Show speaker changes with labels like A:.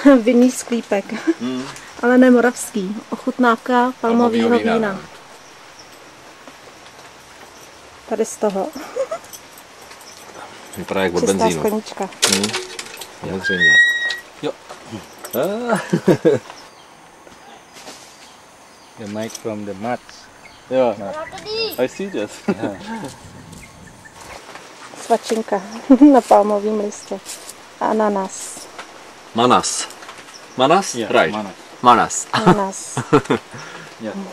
A: vinný sklípek. Ale ne moravský. Ochutnávka palmového vína. Tady z toho.
B: Vypadá jak od
A: Čistá
B: benzínu.
A: sklenička.
B: Já zřejmě. Jo.
C: The mic from the mud.
B: Yeah. I see this.
A: Svačinka na palmovém listě. A ananas.
B: Manas. Manas?
C: Yeah,
B: Right.
C: Manas.
B: Manas.
A: Ananas.
C: Yeah.